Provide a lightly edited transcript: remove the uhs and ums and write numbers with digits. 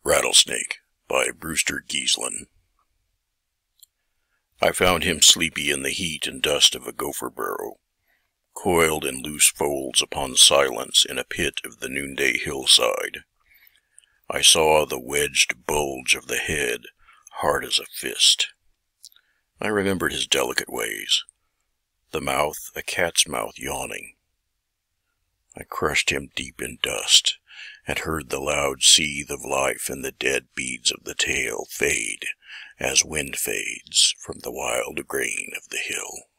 Rattlesnake by Brewster Ghiselin. I found him sleepy in the heat and dust of a gopher burrow, coiled in loose folds upon silence in a pit of the noonday hillside. I saw the wedged bulge of the head, hard as a fist. I remembered his delicate ways, the mouth a cat's mouth yawning. I crushed him deep in dust, and heard the loud seethe of life in the dead beads of the tail fade as wind fades from the wild grain of the hill.